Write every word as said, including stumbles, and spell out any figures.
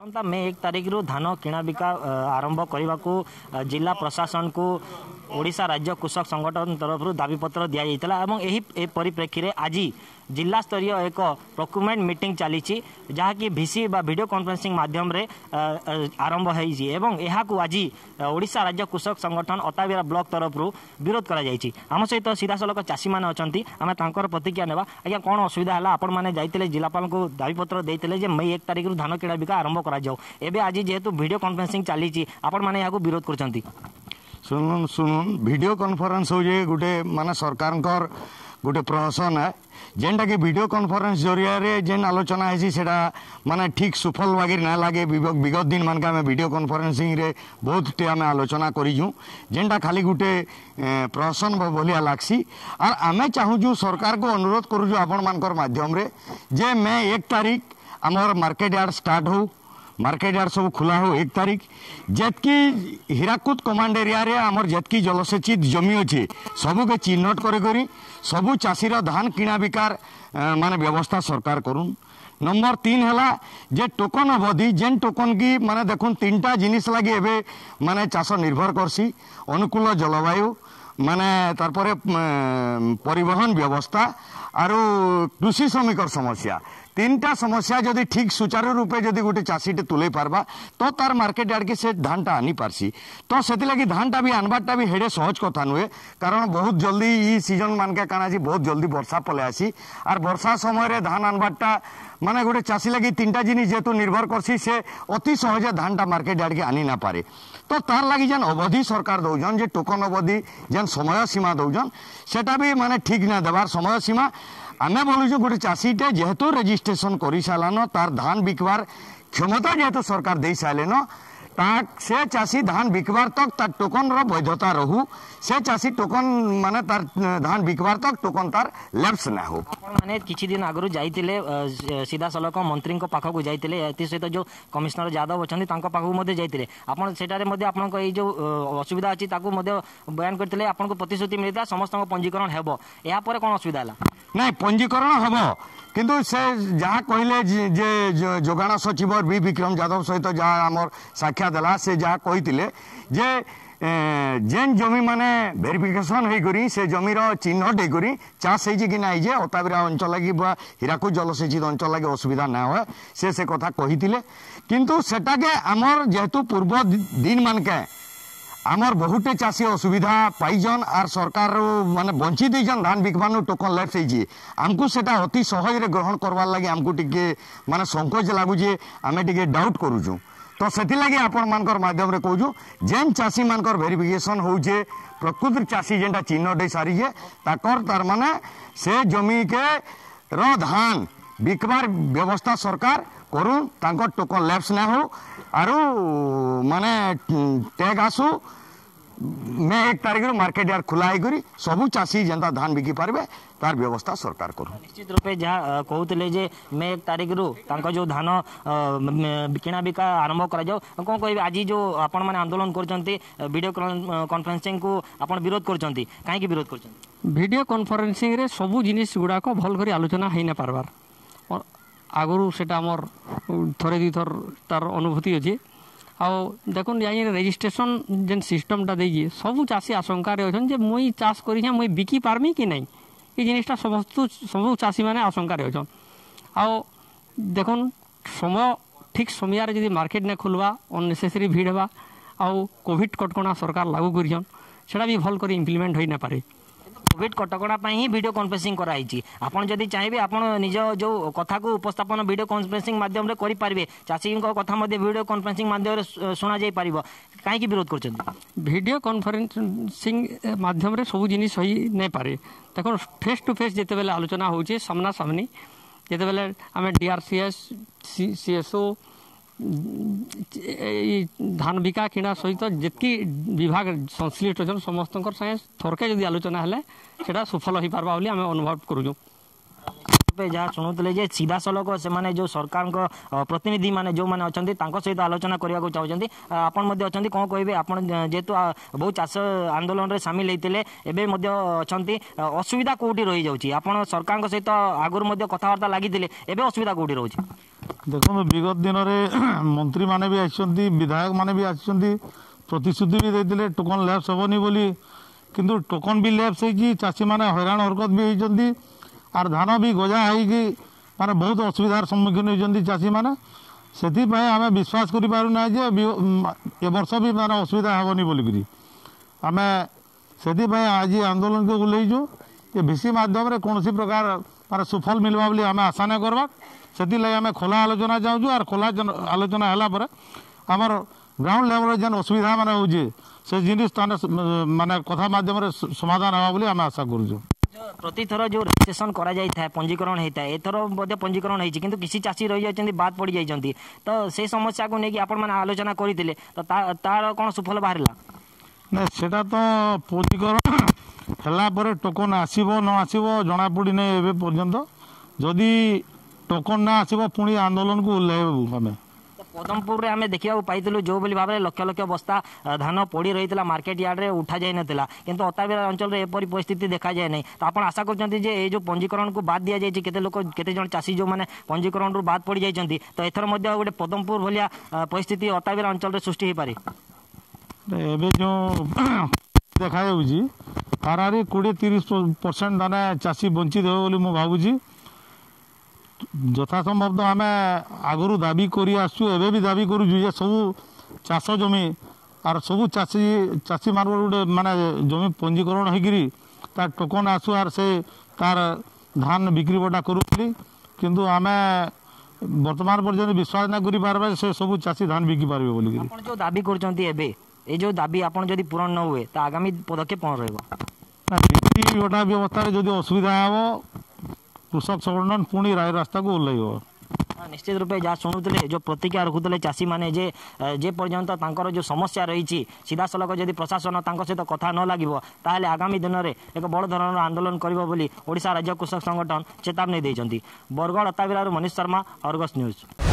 मे एक तारिख रु धान किणा बिका आरंभ करने को जिला प्रशासन को ओडिशा राज्य कृषक संगठन तरफ दाबीपत्र दि जाता परिप्रेक्षी में आज जिला स्तरीय एक प्रोक्यूरमेंट मीटिंग चली जहाँकि भिसी बा वीडियो कॉन्फ्रेंसिंग माध्यम रे आरंभ हो आज ओडिशा राज्य कृषक संगठन अताबिरा ब्लॉक तरफ विरोध करा जायछि। आम सहित सीधा सलख चाषी मैंने अच्छा आम तर प्रतिक्रिया नेबा। आज्ञा कौन असुविधा है आपण मैंने जाइए जिलापाल को दाबीपत्र देते जे मई एक तारिख रु धान किणा बिका आरंभ करा जाऊ एबे आज जेहेतु वीडियो कॉन्फ्रेंसिंग चली आपण मैंने यहाँ विरोध कर सुन सुन वीडियो कॉन्फ्रेंस हो गोटे माने सरकार गोटे प्रहसन है जेनटा कि वीडियो कॉन्फ्रेंस जरिया रे जेन आलोचना है सेटा माने ठीक सुफल वगैर ना लगे विगत दिन मान के वीडियो कॉन्फ्रेंसिंग रे बहुत टे आम आलोचना करूँ जेनटा खाली गोटे प्रहसन भलिया लागसी और आम चाहूँ सरकार को अनुरोध करूँ आपण मानकर माध्यम रे जे मैं एक तारीख आमर मार्केट यार्ड स्टार्ट हो मार्केट यार्ड सब खुला हो एक तारीख जेतकी हीराकुद कमांड एरिया रे आमर जेतकी जलसेचित जमी अच्छे सबू के चिन्हट कर सबू चाषीर धान किणा बिकार माने व्यवस्था सरकार करूँ। नंबर तीन है जे टोकन अवधि जेन टोकन की माने देखुन तीन टा जिनिस लगी एबे माने चाष निर्भर करसी अनुकूल जलवायु माने तारपरे परिवहन व्यवस्था आरो कृषि श्रमिकर समस्या तीन टा समस्या जदि ठीक सुचारू रूपे जदि गोटे चाषीटे तुले पारबा तो तार मार्केट यार्ड के से धान टा आनी पारसी तो से लगी धान टा भी आनबारटा भी हेडे सहज कथा नुहे कारण बहुत जल्दी ई सीजन मानके काना जी बहुत जल्दी वर्षा पले आसी और वर्षा समय रे धान आनबारटा माने गोटे चाषी लगी तीन टा जिनिस जेतु निर्भर करसी से अति सहजे धान टा मार्केट यार्ड के आनी ना पारे तो तार लगी जेन अवधि सरकार दौजन जे टोकन अवधि जेन समय सीमा दौजन सेटा भी माने ठीक ना देवार समय सीमा आमे बोलुँ गोटे चाषीटे जेहेतु रेजिस्ट्रेशन कर सारान तार धान बिकबार क्षमता जेहेतु सरकार दे सारेन से चाषी धान बिकबार तक तार टोकन रो वैधता रहू से चाषी टोकन माने तार धान बिकबार तक टोकन तार लैप्स ना हो। माने किछि दिन आगरु जाइतिले सीधा सलक मंत्री को पाखकु जाइतिले एति सहित जो कमिश्नर यादव अछंती तांको पाखकु मध्ये जाइतिले आपण सेटारे मध्ये आपनको ए जो असुविधा अछि ताकु मध्ये बयान करतिले आपनको प्रतिश्रुति मिलिता समस्त पंजीकरण हेबो या पर कोन असुविधा हला नहीं पंजीकरण हम किंतु से जहाँ कहले जे जोगाण सचिव बी विक्रम यादव सहित जहाँ आमर साक्षात है से जहाँ कही जे जेन जमी माने वेरिफिकेशन होकर से जमीर चिन्हट होकर चाष कि ना जे अताबिरा अंचल लगी हीराकुद जलसेचित अंचल लगे असुविधा ना हो से से कथा कही किंतु सेटा के आमर जेहेतु पूर्व दिन मानके आमर बहुटे चाषी असुविधा पाइजन आर सरकार माने वंचित देजन धान बिकबानु टोकन लैप्स होइछि आमको सेटा अति सहज रे ग्रहण करवार लागि आमको टिके माने संकोच लागुजे आमे टिके डाउट करूछु तो सेति लागि आपण मानकर माध्यम रे कहूछु जेन चाषी मानकर वेरिफिकेशन होउजे प्रकृत चाषी जेंटा चिन्ह दे सारी जे ताकर तार माने से जमी के रो धान बिकबार व्यवस्था सरकार करू तांकर टोकन लैप्स ना हो आरो माने टैग आसु मैं एक तारीख रो मार्केट यार्ड खुला है सबू चाषी जेंता धान बिकी पारबे तार व्यवस्था सरकार करू। निश्चित रूपे जहाँ कहते जे मैं एक तारीख रु तांको जो धान किणा बिका आरंभ करा जाओ कौन कह आज जो आपण मैंने आंदोलन करचंती वीडियो कॉन्फ्रेंसिंग को आपण विरोध करचंती काहे विरोध करचंती वीडियो कॉन्फ्रेंसिंग रे सबू जिनिस गुड़ाक भल कर आलोचना है ना पारबार आगु सेटा आमर थरे दी थर तार अनुभूति अच्छे आउ देखुन यहाँ रेजिस्ट्रेशन जेन सिस्टमटा देगी सबू चाषी आशंका अच्छे मुई चाष कर मुई बिकी पार्मी कि नहीं ये जिनिसटा समस्त सब चाषी मैंने आशंका अच्छन आउ देखुन समय ठीक समय जब मार्केट नहीं खुलवा अननेसेसरी भीड़ हवा आउ कोविड कटकणा सरकार लागू करछन सेटा भी भल कर इम्प्लीमेंट हो ना पारे कोविड कटकणा ही वीडियो कॉन्फ्रेंसिंग कराई आपन जदि चाहिए आपन निज जो कथा को उपस्थापन वीडियो कॉन्फ्रेंसिंग माध्यम रे करि पारिबे चाषी कथा मध्ये वीडियो कॉन्फ्रेंसिंग माध्यम रे सुना जाई पारिबो काहे विरोध करछन वीडियो कॉन्फ्रेंसिंग माध्यम रे सब जिनिस होई नै पारे देखो फेस टू फेस जेते बेले आलोचना होचे सामना सामनी जेते बेले आमे डीआरसीएस सीएसओ धान बिका किणा सहित जितकी विभाग संश्लिष्ट अच्छे समस्त संगे थरके जदि आलोचना हेले सेटा सफल हो पारबा बोली आमे अनुभव करूँ। जहाँ शुणुले जे सीधा सलख से जो सरकार प्रतिनिधि माने जो मैंने अच्छा सहित आलोचना करने को चाहते आपण कौन कहे आप जेहेतु बहुत चाष आंदोलन में सामिल होते अच्छा असुविधा कौटी रही जाऊँगी आप सरकार सहित आगुरी कथबार्ता लगी एवं असुविधा कौटी रोचे देखो विगत दिन में मंत्री माने भी आसछंती विधायक माने भी आसछंती प्रतिश्रुति भी देते टोकन लैप्स हेनी बोली किंतु टोकन भी लैप्स होगी चाषी मैंने हैरान हरकत भी होती आर धान भी गजा होगी माने बहुत असुविधार सम्मुखीन होती चाषी मैंने से आम विश्वास करूना जे ए वर्ष भी माने असुविधा हेनी बोलिकी आम से आज आंदोलन को बुलेइचु ये भिसी मध्यम कौन प्रकार माने सुफल मिलवा बोली आम आशा नहीं करवा से आम खोला आलोचना चाहूँ और खोला आलोचना है आमर ग्राउंड लेवल जेन असुविधा माने होजे से जिनिस माने कथा माध्यम समाधान हवा बोली आम आशा करूँ प्रति थर जो रजिस्ट्रेशन करा जाय था पंजीकरण होता है एथर बोधे पंजीकरण होती किंतु किसी चाषी रही जाती बाद पड़ जाती तो से समस्या को लेकिन आपण मैंने आलोचना करते तो तार कौन सुफल बाहर ना सेटा तो पंजीकरण है टोकन आसब न आसब जना पड़ी ना एवं पर्यंत जदि टोकन ना आसब पुणी आंदोलन को ओह्लैबू आम पदमपुर में आम देखा पाइलु जो भाव में लक्ष लक्ष बस्ता धान पड़ी रही मार्केट यार्ड में उठा जाई नथिला किंतु अताबिरा अंचल में एपरी परिस्थिति देखा जाए नहीं तो आप आशा कर जो पंजीकरण को बाद दि जाए केते लोक केते जन चाषी जो मैंने पंजीकरण रू बाद पड़ जाइछंती तो एथर मध्य गोटे पदमपुर भलिया परिस्थिति अताबिरा अंचल में सृष्टि हो पारे एबे जो देखा जाउची हारारी कोड़े तीस परसेंट दाना चाषी वंचित हो बोली मु भाबुची यथासंभव तो आम आगु दाबी कर आसु भी दाबी करूँ सब चाष जमी आर सब चाषी चाषी मान गोटे माने जमी पंजीकरण होगी तार टोकन आसु आर से तार धान बिक्री बटा करूली किंतु आम वर्तमान पर्यटन विश्वास ना करि पारबा से सब चाषी धान बिकी पारबे बोली आपण जो दाबी करचंती एबे ए जो दाबी आपण जदि पूर्ण न हुए तो आगामी पदक्षेप कौन रहबो गोटा व्यवस्था जदि असुविधा हो कृषक संगठन पुणी राय रास्ता को ओह्लैब निश्चित रूपे जहाँ शुणुते जो प्रतिक्रिया रखुते चाषी मैंने जे जे पर्यंत तांकर जो समस्या रही सीधा सलख जदि प्रशासन सहित कथा न लगे ताहले आगामी दिन में एक बड़ धरण आंदोलन करिबो बोली ओडिशा राज्य कृषक संगठन चेतावनी देइछंती। बरगढ़ अताबिरारू मनीष शर्मा, अर्गस न्यूज।